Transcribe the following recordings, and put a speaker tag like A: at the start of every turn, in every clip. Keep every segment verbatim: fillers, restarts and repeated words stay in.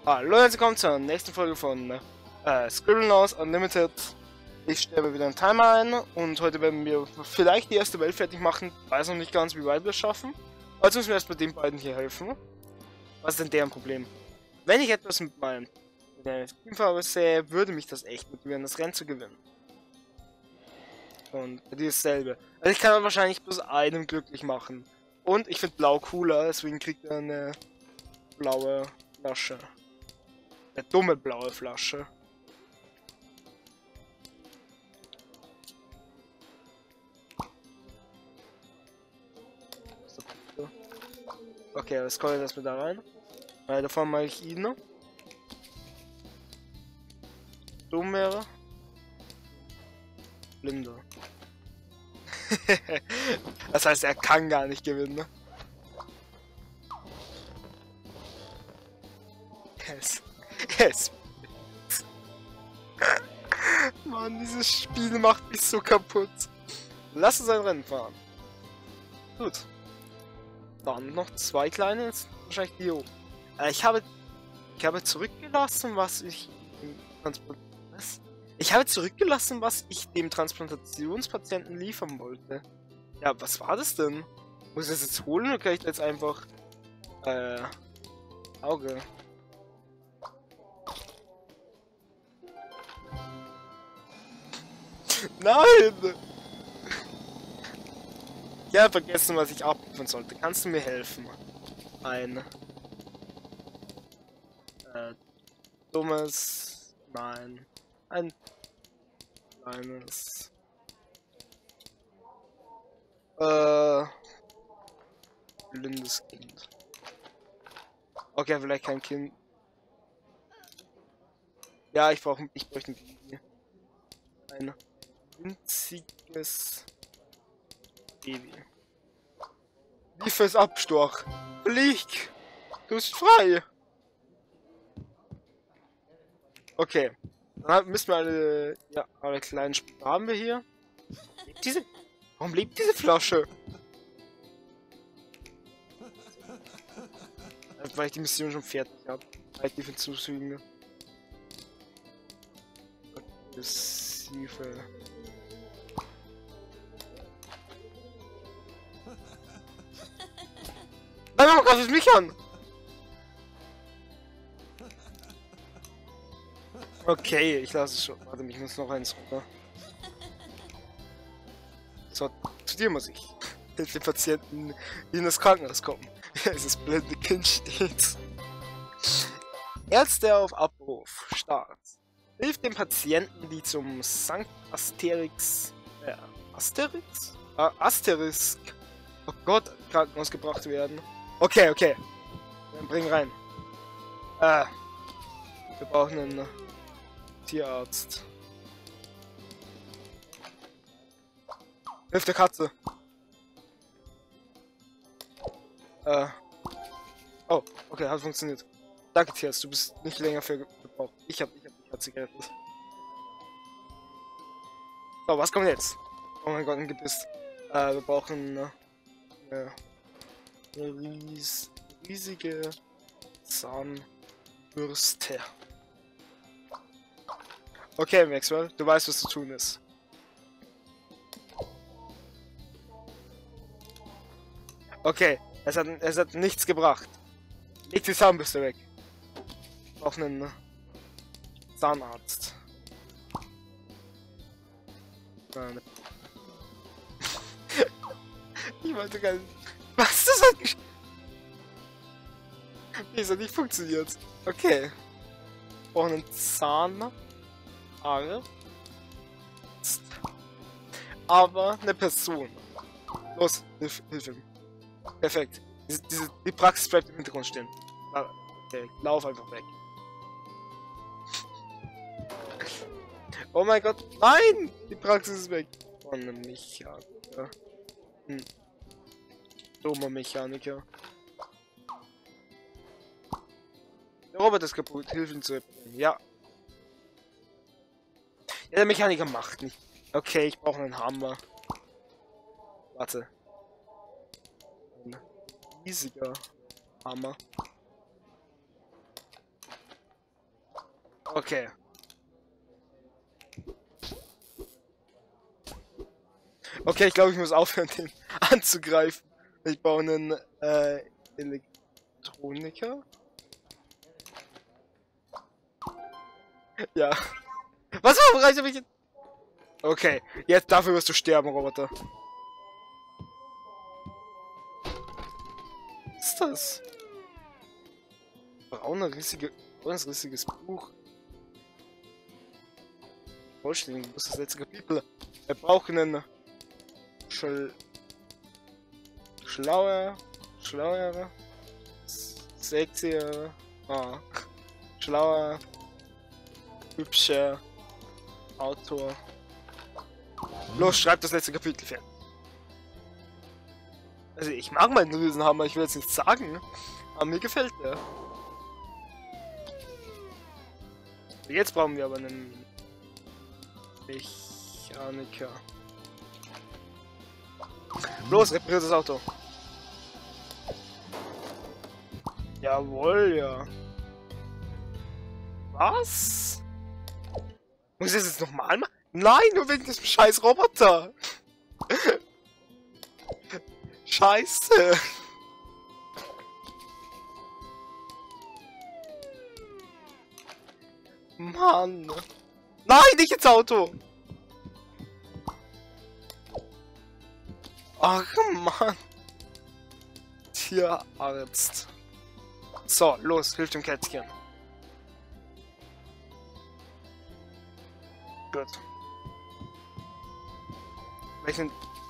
A: Hallo, herzlich willkommen zur nächsten Folge von äh, Scribblenauts Unlimited. Ich stelle wieder einen Timer ein und heute werden wir vielleicht die erste Welt fertig machen. Weiß noch nicht ganz, wie weit wir es schaffen. Also müssen wir erst bei den beiden hier helfen. Was ist denn deren Problem? Wenn ich etwas mit meinem Teamfarbe sehe, würde mich das echt motivieren, das Rennen zu gewinnen. Und bei dir dasselbe. Also ich kann wahrscheinlich bloß einem glücklich machen. Und ich finde blau cooler, deswegen kriegt er eine blaue Flasche. Eine dumme blaue Flasche. Okay, das kommt jetzt erstmal da rein. Weil davon mache ich ihn noch. Dummere. Blinder. Das heißt, er kann gar nicht gewinnen. Ne? Yes. Yes. Mann, dieses Spiel macht mich so kaputt. Lass uns ein Rennen fahren. Gut. Dann noch zwei kleine, jetzt wahrscheinlich die oben. Äh, ich habe, ich habe zurückgelassen, was ich dem Transplant was? Ich habe zurückgelassen, was ich dem Transplantationspatienten liefern wollte. Ja, was war das denn? Muss ich das jetzt holen oder kann ich da jetzt einfach äh Auge? Nein! Ich habe vergessen, was ich abrufen sollte. Kannst du mir helfen? Ein äh, dummes, nein, ein kleines, äh, blindes Kind. Okay, vielleicht kein Kind. Ja, ich brauche, ich bräuchte ein Baby. Ein winziges Baby. Wie fürs Absturch. Flieg! Du bist frei! Okay. Dann müssen wir alle. Ja, alle kleinen Sp haben wir hier. Lebt diese. Warum lebt diese Flasche? Weil ich die Mission schon fertig habe. Relativ hinzufügen. Aggressive. Nein, warum greift es mich an? Okay, ich lasse es schon. Warte, ich muss noch eins runter. So, zu dir muss ich. Hilf den Patienten, die in das Krankenhaus kommen. Es ist blinde Kind steht. Ärzte auf Abruf. Start. Hilft den Patienten, die zum Sankt Asterix. Äh, Asterix? Äh, Asterisk. Oh Gott, Krankenhaus gebracht werden. Okay, okay. Dann bring rein. Äh. Wir brauchen einen Tierarzt. Hilf der Katze. Äh. Oh, okay, hat funktioniert. Danke, Tierarzt, du bist nicht länger für gebraucht. Ich hab, ich hab die Katze gerettet. So, was kommt jetzt? Oh mein Gott, ein Gebiss. Äh, wir brauchen äh, eine, eine ries riesige Zahnbürste. Okay, Maxwell, du weißt, was zu tun ist. Okay, es hat, es hat nichts gebracht. Leg die Zahnbürste weg. Auch einen Zahnarzt. Nein. Ich wollte gar nicht. Was? Das hat nicht. Nee, es hat nicht funktioniert. Okay. Wir brauchen einen Zahnarzt. Aber eine Person. Los, hilf, hilf ihm. Perfekt. Diese, diese, die Praxis bleibt im Hintergrund stehen. Okay, lauf einfach weg. Oh mein Gott, nein! Die Praxis ist weg. Oh, ein Mechaniker. Hm. Dummer Mechaniker. Der Roboter ist kaputt, hilf ihm zu reparieren. Ja. Ja, der Mechaniker macht nicht. Okay, ich brauche einen Hammer. Warte. Ein riesiger Hammer. Okay. Okay, ich glaube, ich muss aufhören, den anzugreifen. Ich baue einen äh, Elektroniker. Ja. Was war bereits habe ich jetzt? Okay, jetzt dafür wirst du sterben, Roboter. Was ist das? Braune, riesige, braunes, riesiges Buch. Vollständig, das ist das letzte Kapitel. Wir brauchen einen Schl schlauer, schlauer, sexier, ah, schlauer, hübscher Autor. Los, schreib das letzte Kapitel fertig. Also ich mag meinen Riesenhammer, ich will jetzt nichts sagen, aber mir gefällt der. Jetzt brauchen wir aber einen Mechaniker. Los, repariert das Auto. Jawohl, ja. Was? Muss ich das jetzt nochmal machen? Nein, nur wegen diesem scheiß Roboter. Scheiße. Mann. Nein, nicht ins Auto. Ach Mann. Tierarzt. So, los, hilf dem Kätzchen. Gut. Welchen...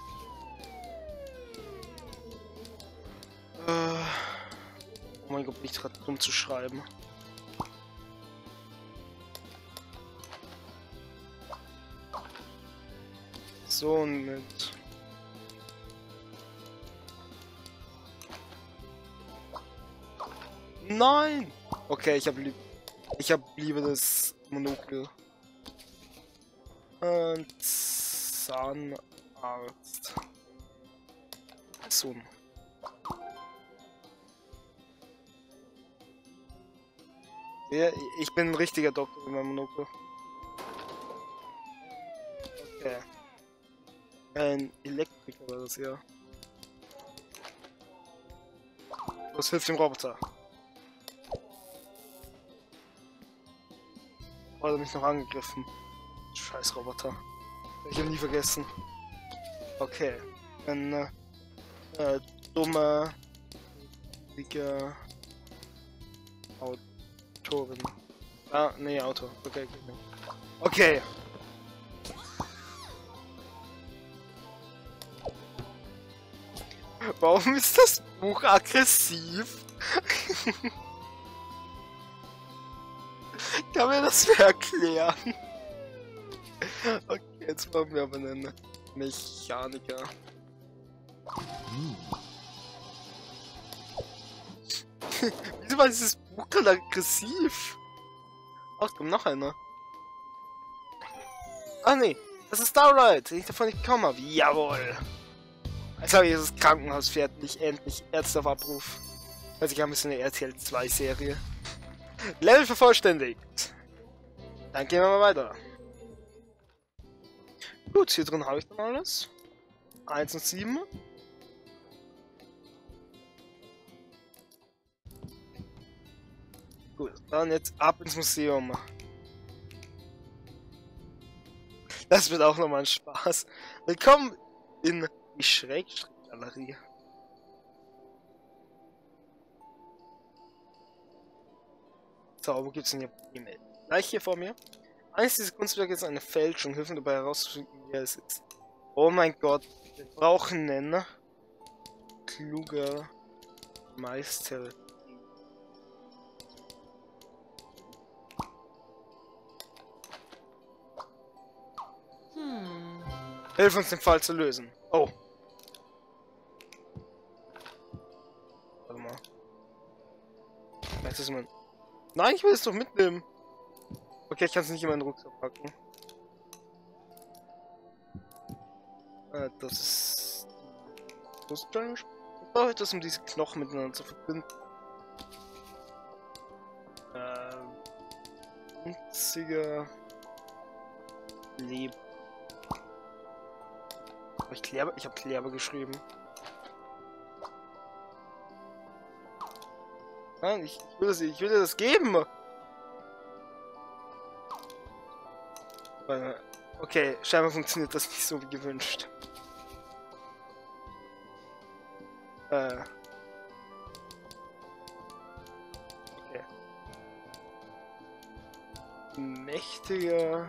A: Äh... Oh mein Gott, bin ich gerade dumm zu schreiben. So und mit... Nein! Okay, ich habe lieb... Ich habe lieber das Monokel. Und Zahnarzt. So. Ja, ich bin ein richtiger Doktor in meinem Monokel. Okay. Ein Elektriker war das, ja. Das hilft dem Roboter. Oh, hat er mich noch angegriffen. Scheiß Roboter. Ich habe nie vergessen. Okay. Ein äh, dummer, dicker Autorin. Ah, nee, Auto. Okay, okay. Okay. Warum ist das Buch aggressiv? Kann mir das wer erklären? Okay, jetzt brauchen wir aber einen Mechaniker. Hm. Wieso war dieses Buch gerade aggressiv? Ach, kommt noch einer. Ah nee, das ist Starlight, den ich davon nicht bekommen habe. Jawohl. Jetzt habe ich das Krankenhaus fertig, endlich Ärzte auf Abruf. Also ich habe ein bisschen eine R T L zwei Serie. Level vervollständigt. Dann gehen wir mal weiter. Gut, hier drin habe ich dann alles. eins und sieben. Gut, dann jetzt ab ins Museum. Das wird auch nochmal ein Spaß. Willkommen in die Schrägstrich-Galerie. So, wo gibt's denn hier E-Mail? Gleich hier vor mir. Eines dieser Kunstwerke ist eine Fälschung. Hilfen dabei herauszufinden, wer es ist. Oh mein Gott. Wir brauchen einen kluger Meister. Hm. Hilf uns den Fall zu lösen. Oh. Warte mal. Das mein... Nein, ich will es doch mitnehmen. Okay, ich kann es nicht in meinen Rucksack packen. Äh, das ist... Brustchallenge? Ich brauche etwas, um diese Knochen miteinander zu verbinden. Ähm... Einziger Leben. Hab ich Kleber? Ich habe Kleber geschrieben. Nein, ich, ich will das, ich will dir das geben. Okay, scheinbar funktioniert das nicht so wie gewünscht. Äh. Okay. Mächtiger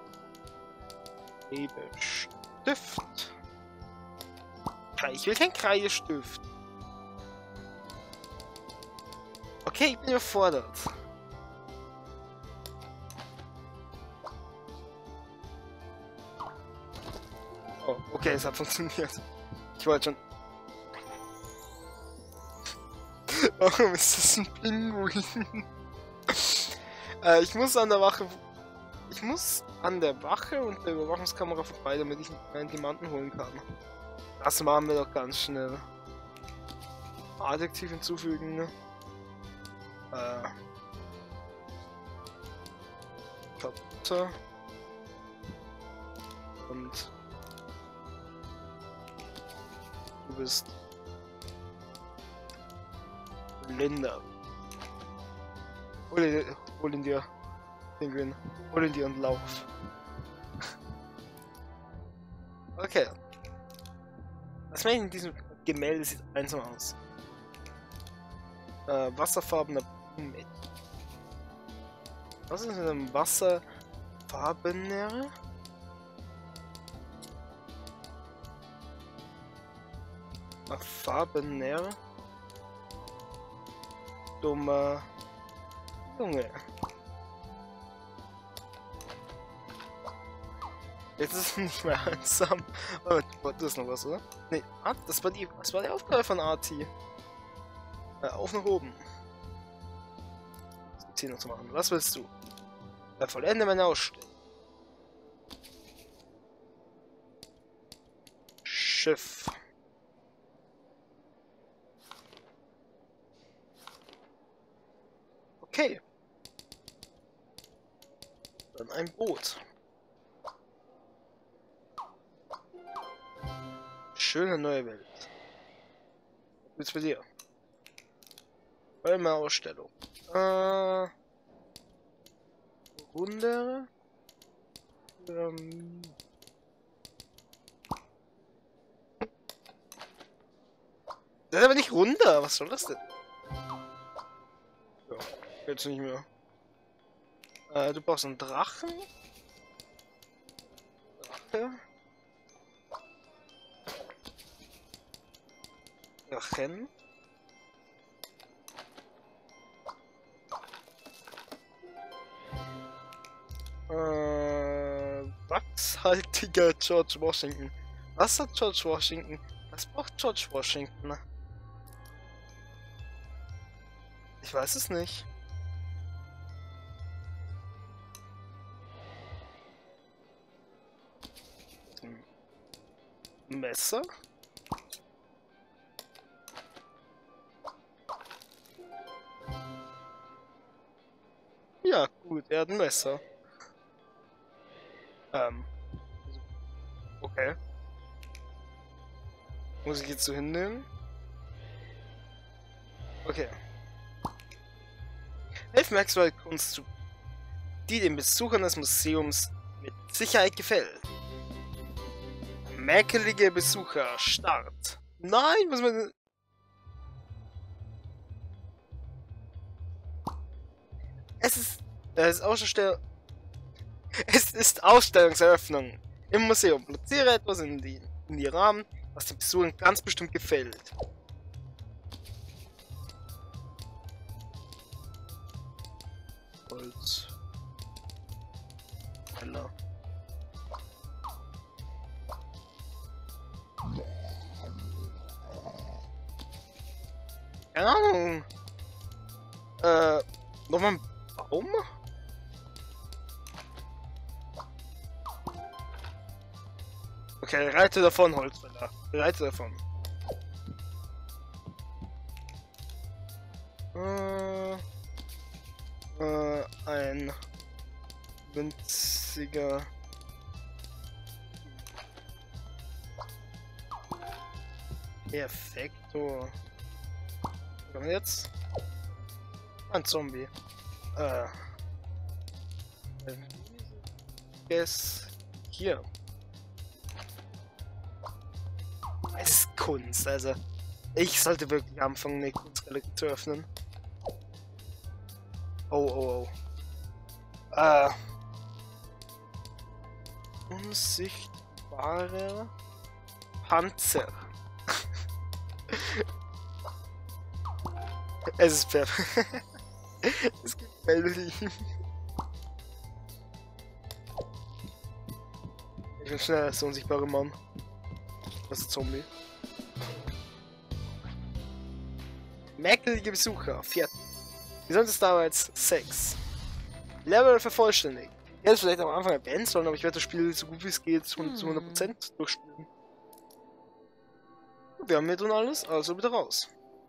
A: Stift. Ich will kein Kreidestift. Okay, ich bin überfordert. Oh, okay, es hat funktioniert. Ich wollte schon. Warum ist das ein Pinguin? äh, ich muss an der Wache. Ich muss an der Wache und der Überwachungskamera vorbei, damit ich einen Diamanten holen kann. Das machen wir doch ganz schnell. Adjektiv hinzufügen. Ne? Äh. Kaputte. Und du bist Linda. Hol ihn, hol ihn dir, Pinguin. Hol ihn dir und lauf. Okay. Was meine ich in diesem Gemälde sieht einsam aus? Äh, wasserfarbener Blumen. Was ist mit einem wasserfarbener? Farbener? Dummer Junge. Jetzt ist es nicht mehr einsam. Aber du hast noch was, oder? Nee, das war die, das war die Aufgabe von Arti. Äh, auf nach oben. Das hier noch zu machen. Was willst du? Äh, vollende meine Ausstellung. Schiff. Okay. Dann ein Boot. Schöne neue Welt. Jetzt für dir. Meine Ausstellung. Äh. Wunder. Ähm. Das ist aber nicht runter. Was soll das denn? Ja, jetzt nicht mehr. Äh, du brauchst einen Drachen. Drache. Drachen. Äh, wachshaltiger George Washington. Was hat George Washington? Was braucht George Washington? Ich weiß es nicht. Messer? Ja, gut, er hat ein Messer. Ähm. Okay. Muss ich jetzt so hinnehmen? Okay. Elf Maxwell Kunst zu, die den Besuchern des Museums mit Sicherheit gefällt. Merkelige Besucher, Start. Nein, was man. Es ist. Es ist Ausstellung. Es ist Ausstellungseröffnung im Museum. Platziere etwas in die, in die Rahmen, was den Besuchern ganz bestimmt gefällt. Holz. Heller. Keine Ahnung. Äh, nochmal ein Baum? Okay, reite davon, Holzfäller. Reite davon. Äh, äh, ein Winziger. Perfekto. Und jetzt? Ein Zombie. Äh. Ist hier. Es ist Kunst, also. Ich sollte wirklich anfangen, eine Kunstrelikt zu öffnen. Oh, oh, oh. Äh. Unsichtbare Panzer. Es ist perfekt. Es gefällt ihm. Ich bin schneller als der unsichtbare Mann. Das ist ein Zombie. Merkwürdige Besucher, vierten. Wie sonst ist damals sechs. Level vervollständigt. Ich hätte es vielleicht am Anfang erwähnen sollen, aber ich werde das Spiel so gut wie es geht zu hundert Prozent durchspielen. Wir haben mit und alles, also wieder raus.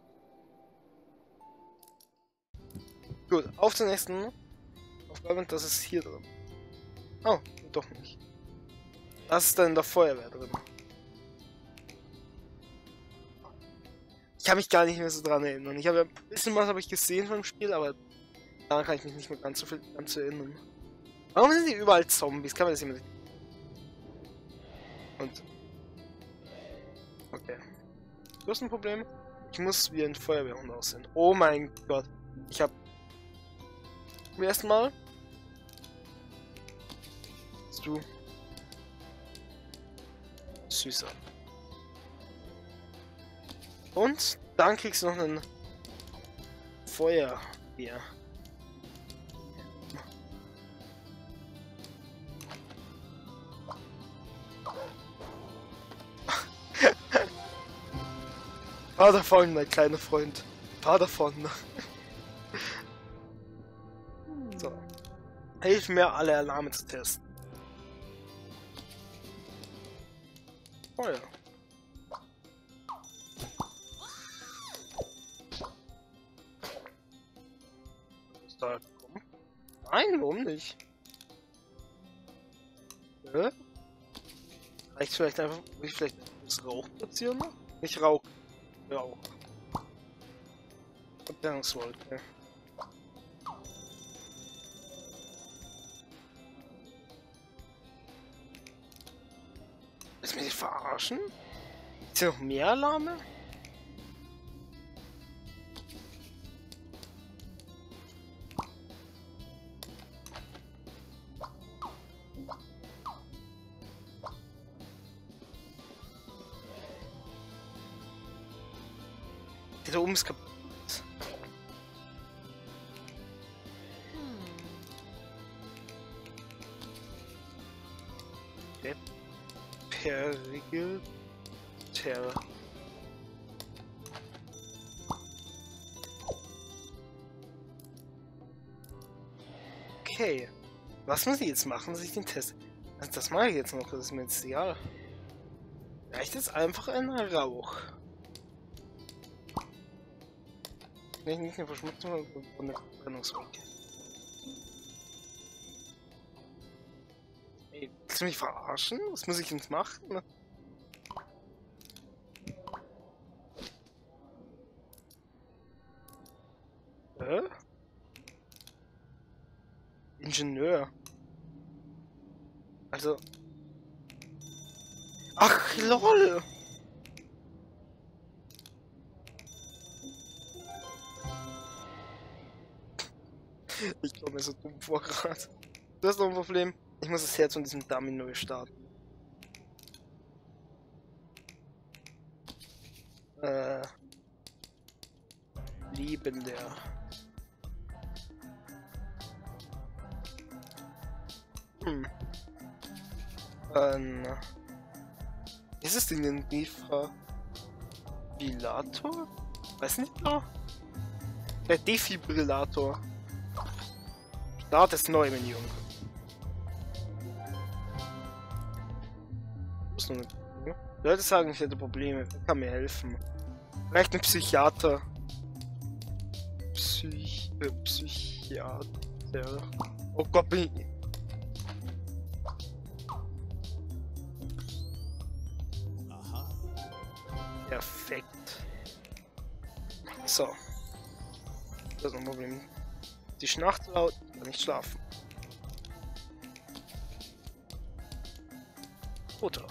A: Gut, auf zur nächsten Aufgabe, das ist hier drin. Oh, doch nicht. Das ist dann in der Feuerwehr drin. Ich kann mich gar nicht mehr so dran erinnern. Ich habe ja ein bisschen was habe ich gesehen vom Spiel, aber daran kann ich mich nicht mehr ganz so viel ganz erinnern. Warum sind die überall Zombies? Kann man das immer nicht. Und. Okay. Du hast ein Problem? Ich muss wie ein Feuerwehrhund aussehen. Oh mein Gott. Ich habe zum ersten Mal. Bist du süßer. Und dann kriegst du noch einen Feuerwehr. Fahr davon, mein kleiner Freund. Fahr davon. So. Hilf mir, alle Alarme zu testen. Feuer. Da kommen? Nein, warum nicht? Hä? Reicht vielleicht einfach, will ich vielleicht das Rauch platzieren noch? Nicht Rauch. Rauch. Verbrennungswolke. Willst du mich nicht verarschen? Ist hier noch mehr Alarme? Da oben ist kaputt. Der Perige Terror. Okay. Was muss ich jetzt machen, dass ich den Test... Also das mache ich jetzt noch, das ist mir jetzt egal. Reicht jetzt einfach ein Rauch. Nicht, nicht eine Verschmutzung, sondern eine Verbrennungswolke. Ey, willst du mich verarschen? Was muss ich jetzt machen? Hä? Ingenieur. Also. Ach, lol! Ich komme mir so dumm vor gerade. Du hast noch ein Problem. Ich muss das Herz von diesem Dummy neu starten. Äh. Liebender. Hm. Ähm. Ist es denn ein Defibrillator? Weiß nicht genau. Der Defibrillator. Start das neue Menü. Leute sagen, ich hätte Probleme. Wer kann mir helfen? Vielleicht ein Psychiater. Psych... Äh, Psychiater. Oh Gott, bin ich... Perfekt. So. Das ist ein Problem. Die Schnarcht laut, kann nicht schlafen. Futter.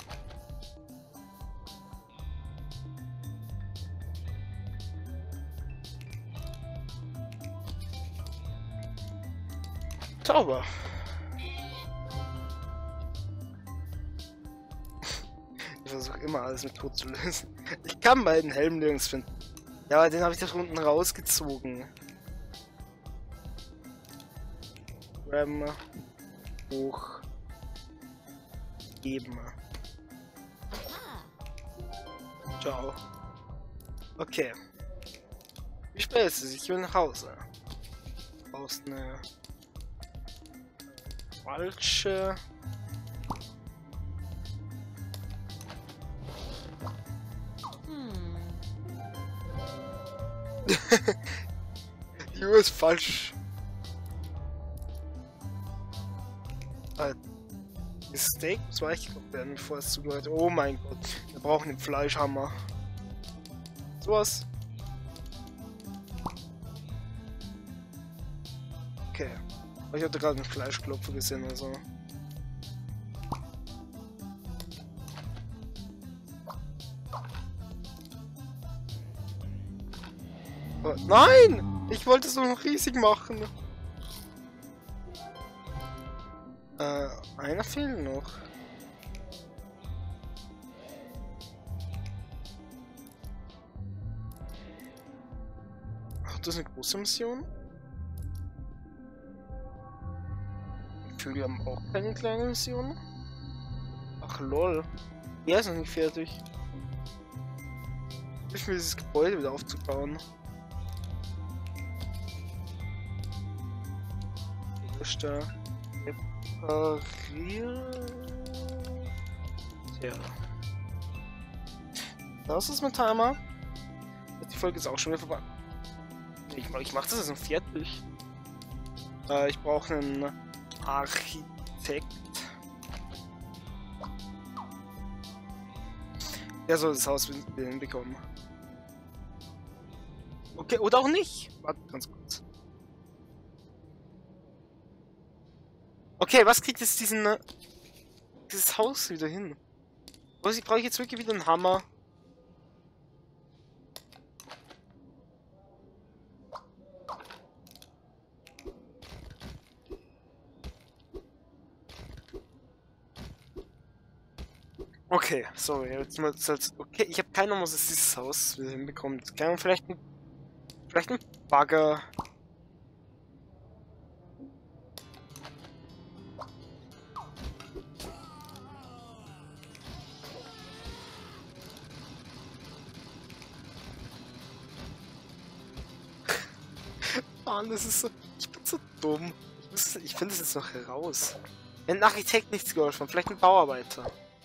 A: Zauber. Ich versuche immer alles mit Tod zu lösen. Ich kann meinen Helm nirgends finden. Ja, aber den habe ich da unten rausgezogen. Grabben. Hoch. Geben. Ciao. Okay. Wie spät ist es? Ich will nach Hause. Du brauchst eine falsche. Die Uhr ist falsch. Äh, das Steak muss weichgekocht werden, bevor es zubereitet. Oh mein Gott, wir brauchen einen Fleischhammer. Sowas. Okay. Aber ich hatte gerade einen Fleischklopfer gesehen, also. Oh, nein! Ich wollte es noch riesig machen. Äh, einer fehlt noch. Ach, das ist eine große Mission? Wir haben auch keine kleine Mission. Ach lol. Er ist noch nicht fertig. Ich will dieses Gebäude wieder aufzubauen. Da reparieren. Ja. Das ist mein Timer. Die Folge ist auch schon wieder vorbei. Ich, ich mach das jetzt noch fertig. Äh, ich brauche einen Architekt. Der soll das Haus hinbekommen. Okay, oder auch nicht. Warte ganz kurz. Okay, was kriegt jetzt diesen äh, dieses Haus wieder hin? Was ich brauche jetzt wirklich wieder einen Hammer. Okay, sorry, jetzt mal jetzt, okay, ich habe keine Ahnung, was dieses Haus wieder hinbekommt. Kann man vielleicht ein, vielleicht ein Bagger. Mann, das ist so. Ich bin so dumm. Ich, muss, ich finde es jetzt noch heraus. Wenn ein Architekt nichts geholfen hat, vielleicht ein Bauarbeiter.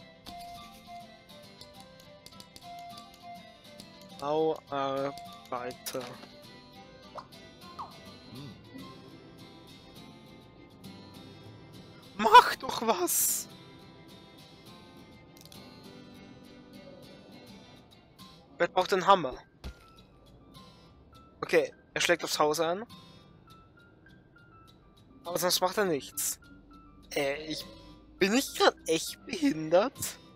A: Bauarbeiter. Hm. Mach doch was! Wer braucht den Hammer? Okay, er schlägt aufs Haus ein. Aber sonst macht er nichts. Äh, ich... Bin ich gerade echt behindert?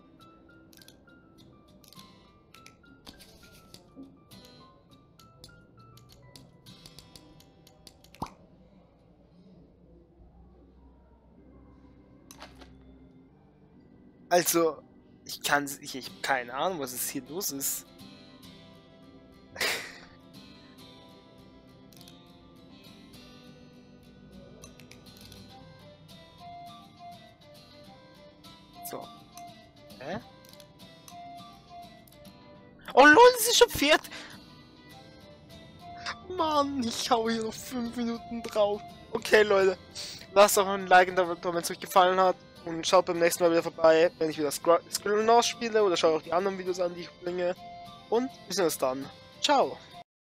A: Also, ich kann... Ich, ich habe keine Ahnung, was es hier los ist. So. Hä? Oh lol, das ist schon fertig. Mann, ich hau hier noch fünf Minuten drauf. Okay, Leute. Lasst auch ein Like da, wenn es euch gefallen hat. Und schaut beim nächsten Mal wieder vorbei, wenn ich wieder Squirrel spiele. Oder schaut auch die anderen Videos an, die ich bringe. Und wir sehen uns dann. Ciao.